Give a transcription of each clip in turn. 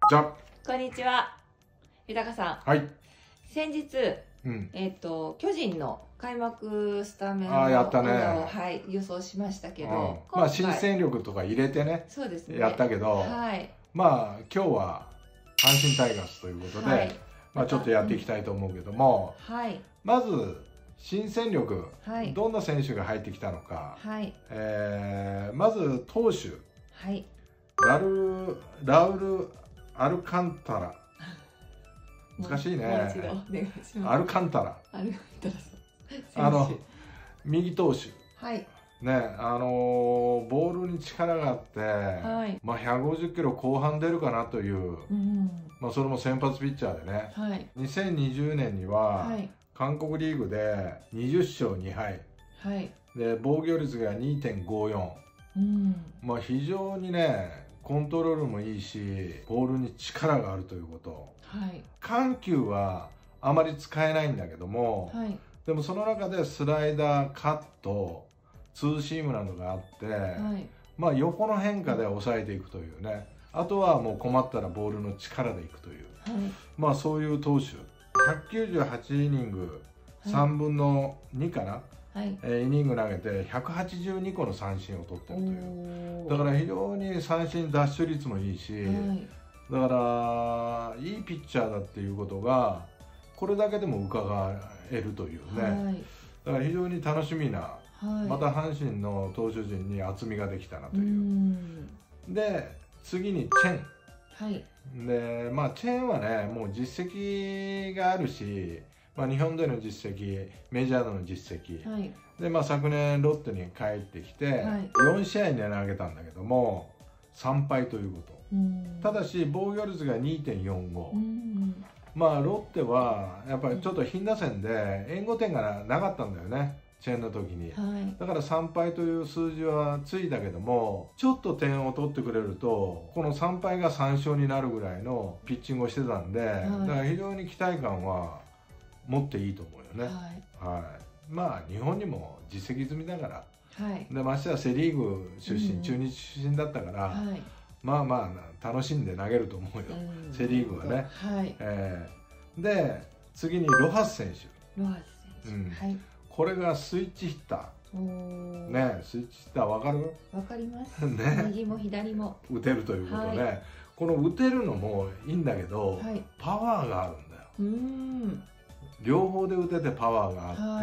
じゃこんにちは、豊さん。 はい。 先日、巨人の開幕スタメンやったね。 はい、予想しましたけど、 まあ新戦力とか入れてね、 そうですね、 やったけど、 はい、 まあ今日は阪神タイガースということで、 はい、 まあちょっとやっていきたいと思うけども、 はい、 まず新戦力、 はい、 どんな選手が入ってきたのか、 はい、 まず投手、 はい、 ラウル・アルカンタラ、難しいね。 もう一度お願いします。 アルカンタラ、 アルカンタラさん、 右投手。 はい、 ね、ボールに力があって、 はい、 まあ150キロ後半出るかなという、まあそれも先発ピッチャーでね、 はい、 2020年には、 はい、 韓国リーグで20勝2敗、 はい、 で防御率が 2.54、まあ非常にね、コントロールもいいし、ボールに力があるということ。 はい、 緩急はあまり使えないんだけども、 はい、 でもその中でスライダー、カット、ツーシームなどがあって、 はい、ままあ横の変化で抑えていくというね、あとはもう困ったらボールの力でいくという、まあそういう投手。198イニング3分の2かな、イニング投げて182個の三振を取ってるという。だから非常に三振奪取率もいいし、だからいいピッチャーだっていうことがこれだけでも伺えるというね、だから非常に楽しみな、また阪神の投手陣に厚みができたなという。で次にチェン、でまあチェンはね、もう実績があるし、まあ、日本での実績、メジャーでの実績、でまあ昨年ロッテに帰ってきて、4試合に投げたんだけども3敗ということ。ただし防御率が 2.45、まあロッテはやっぱりちょっと貧打線で援護点がなかったんだよね、チェンの時に。だから3敗という数字はついたけども、ちょっと点を取ってくれるとこの3敗が3勝になるぐらいのピッチングをしてたんで、だから非常に期待感は持っていいと思うよね。まあ日本にも実績済みだから、でましてやセ・リーグ出身、中日出身だったから、まあまあ楽しんで投げると思うよ、セ・リーグはね。で次にロハス選手、これがスイッチヒッターね。スイッチヒッター分かる？ 分かりますね。 右も左も打てるということで、この打てるのもいいんだけど、パワーがあるんだよ。両方で打ててパワーがあって、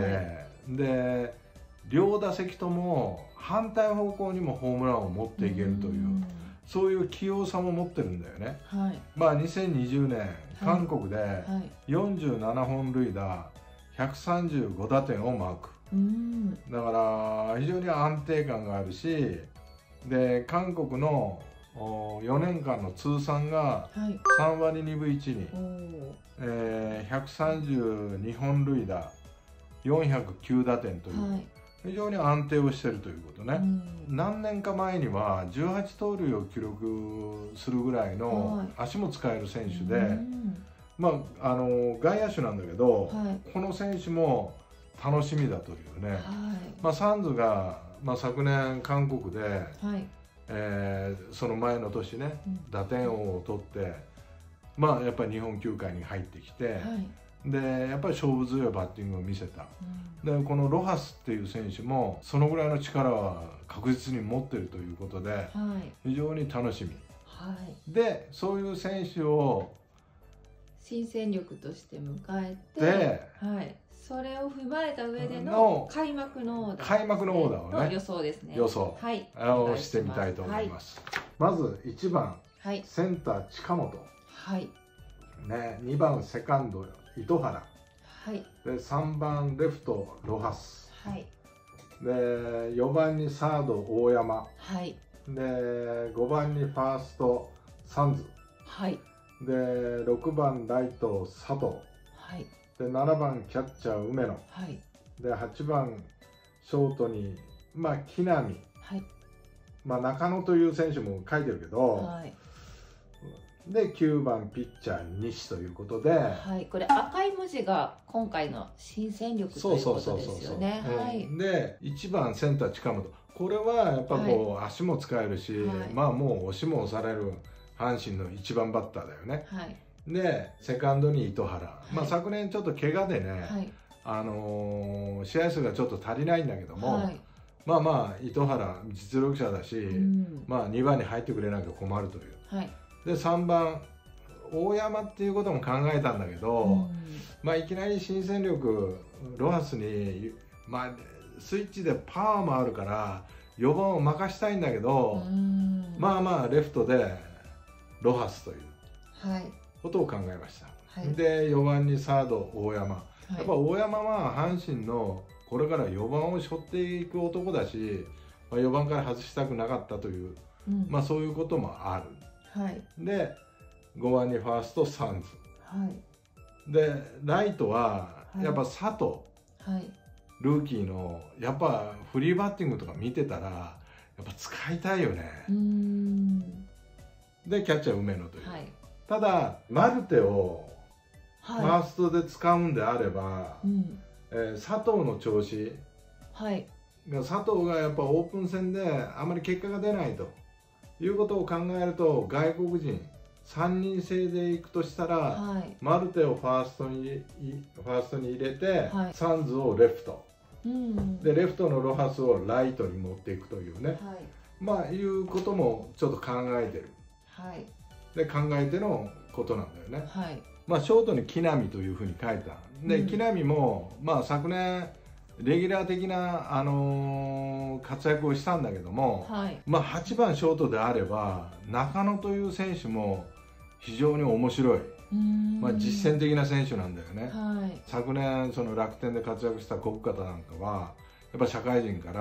で両打席とも反対方向にもホームランを持っていけるという、そういう器用さも持ってるんだよね。まあ2020年韓国で47本塁打135打点をマーク、だから非常に安定感があるし、で韓国の4年間の通算が3割2分1厘、132本塁打409打点という、非常に安定をしているということね。何年か前には18盗塁を記録するぐらいの足も使える選手で、まあ外野手なんだけど、この選手も楽しみだというね。まあサンズが、まあ、昨年韓国で、その前の年ね、打点王を取って、まあやっぱり日本球界に入ってきて、でやっぱり勝負強いバッティングを見せた。でこのロハスっていう選手もそのぐらいの力は確実に持っているということで、非常に楽しみ。でそういう選手を新戦力として迎えて、それを踏まえた上での開幕のオーダーをね、予想ですね。 予想をしてみたいと思います。まず1番センター近本、2番セカンド糸原、で3番レフトロハス、で4番にサード大山、で5番にファーストサンズ、で6番ライト佐藤、で7番キャッチャー梅野、で8番ショートにまあ木浪、まあ中野という選手も書いてるけど、で9番ピッチャー西ということで、 これ赤い文字が今回の新戦力ということですよね。 で1番センター近本、これはやっぱこう足も使えるし、まあもう押しも押される阪神の1番バッターだよね。 はい、 でセカンドに糸原、 はい、 昨年ちょっと怪我でね、はい、試合数がちょっと足りないんだけども、はい、糸原実力者だし、2番に入ってくれなきゃ困るという、はい、で3番大山っていうことも考えたんだけど、いきなり新戦力ロハスに、スイッチでパワーもあるから4番を任したいんだけど、レフトでロハスということを考えました、はい、で4番にサード大山、やっぱ大山は阪神のこれから4番を背負っていく男だし、4番から外したくなかったという、そういうこともある、はい、で5番にファーストサンズ、はい、でライトはやっぱ佐藤、はい、ルーキーのやっぱフリーバッティングとか見てたらやっぱ使いたいよね。でキャッチャー梅野という、はい、ただマルテをファーストで使うんであれば、佐藤の調子、はい、佐藤がやっぱオープン戦であまり結果が出ないということを考えると、外国人3人制でいくとしたら、はい、マルテをファーストに入れて、はい、サンズをレフト、でレフトのロハスをライトに持っていくというね、はい、いうこともちょっと考えてる、はい、で考えてのことなんだよね。はい、ショートに木浪というふうに書いた。で、木浪も、昨年レギュラー的な、活躍をしたんだけども、はい、8番ショートであれば中野という選手も非常に面白い、実践的な選手なんだよね。はい、昨年その楽天で活躍した小深田なんかはやっぱ社会人から、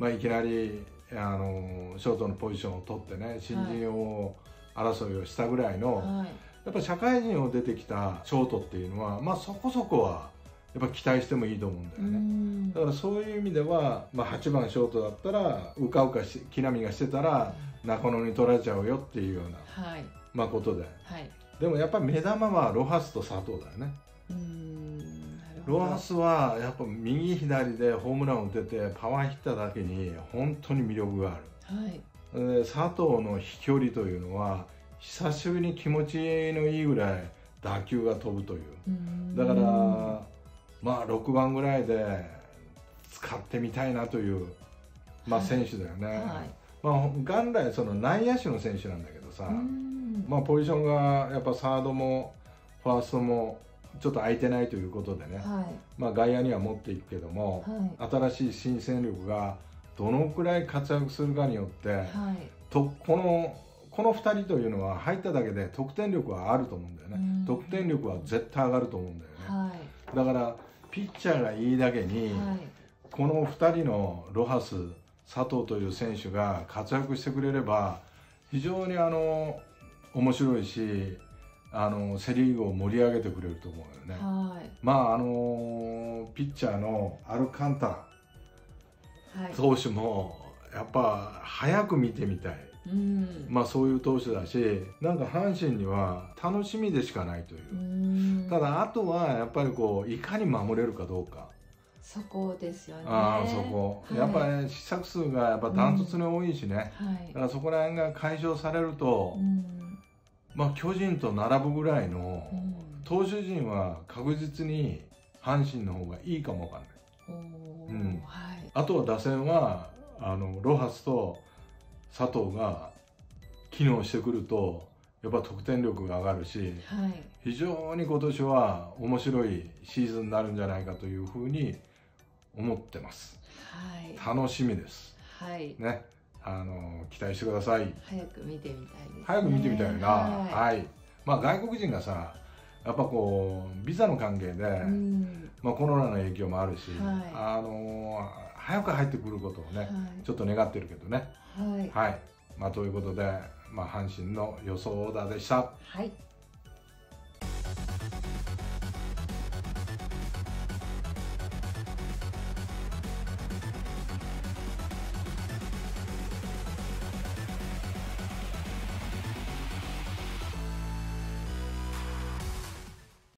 いきなりショートのポジションを取ってね、新人王争いをしたぐらいの、はい、やっぱ社会人を出てきたショートっていうのは、そこそこはやっぱ期待してもいいと思うんだよね。だからそういう意味では、8番ショートだったらうかうか木浪がしてたら中野に取られちゃうよっていうような、はい、ことで、はい、でもやっぱり目玉はロハスと佐藤だよね。ロハスはやっぱ右左でホームランを打ててパワーヒッターだけに本当に魅力がある、はい、で佐藤の飛距離というのは久しぶりに気持ちのいいぐらい打球が飛ぶという、だから6番ぐらいで使ってみたいなという、選手だよね。はい、元来その内野手の選手なんだけどさ、ポジションがやっぱサードもファーストもちょっと空いてないということでね、はい、外野には持っていくけども、はい、新しい新戦力がどのくらい活躍するかによって、はい、この2人というのは入っただけで得点力はあると思うんだよね。得点力は絶対上がると思うんだよね。はい、だからピッチャーがいいだけに、はい、この2人のロハス、佐藤という選手が活躍してくれれば非常に面白いし、セ・リーグを盛り上げてくれると思うよね。はい、ピッチャーのアルカンタラ、はい、投手もやっぱ早く見てみたい、そういう投手だし、なんか阪神には楽しみでしかないという。ただあとはやっぱりいかに守れるかどうか、 そこですよね。 そこ、はい、やっぱり失策数がやっぱダントツに多いしね、だからそこら辺が解消されると、巨人と並ぶぐらいの投手陣は確実に阪神の方がいいかもわかんない。はい、あとは打線はロハスと佐藤が機能してくるとやっぱ得点力が上がるし、はい、非常に今年は面白いシーズンになるんじゃないかというふうに思ってます。はい、楽しみです。はい、ね、期待してください。 早く見てみたいですね。 早く見てみたいな。はい。外国人がさ、やっぱビザの関係で、コロナの影響もあるし、早く入ってくることをね、ちょっと願ってるけどね。はい。ということで、阪神の予想オーダーでした。はい。